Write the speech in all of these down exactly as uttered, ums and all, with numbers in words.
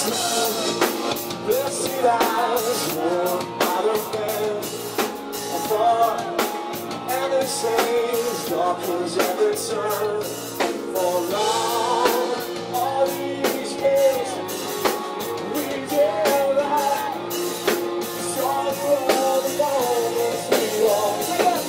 Blessed eyes, warm by the bed, afar, and they say it's dark as every turn. For long, all these years, we did right. Saw all the moments we all did.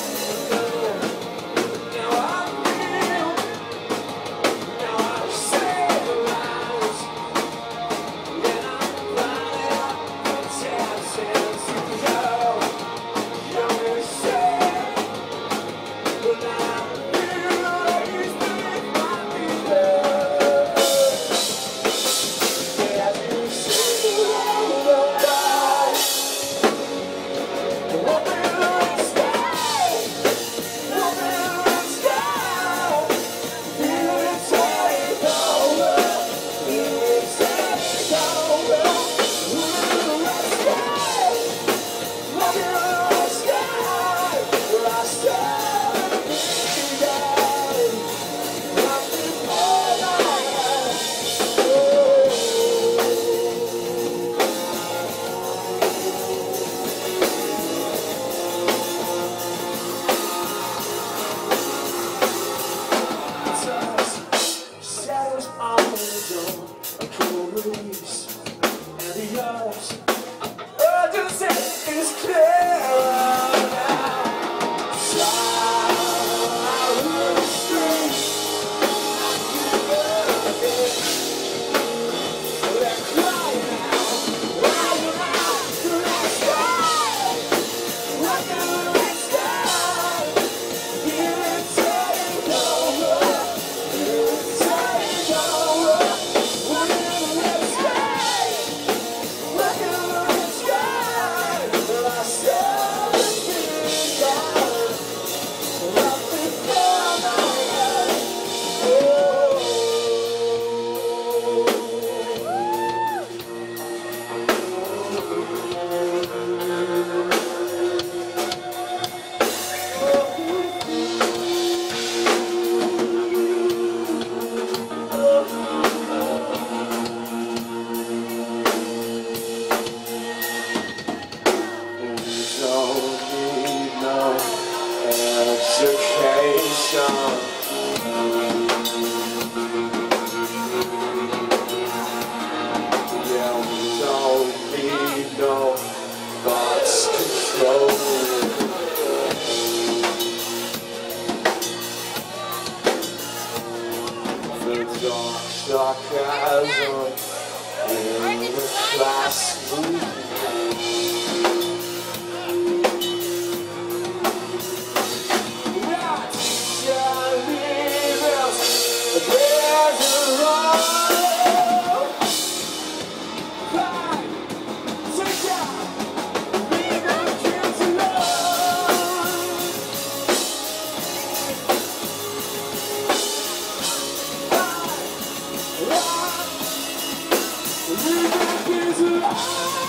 Now I feel, now I say the lies. And I'm flying up the chances to go. Young and sad, but I feel raised beneath my feet. As you see the world go by, open the sky, open the sky. Feel it take over, feel it take over. Open the sky, open the sky. I stand and be down, right before my eyes. Oh. Shadows on the door, a cool breeze, and the earth urgency is clear now. Side of the street, they're crying out, crying out to the sky, looking to the sky. Feel it take over, feel it take over. Looking to the sky, looking to the sky. I stand and be down, right before my eyes. Oh. We don't need no education. Yeah, we don't need no thoughts controlling. The dark sarcasm in the classroom. Leave the kids alive.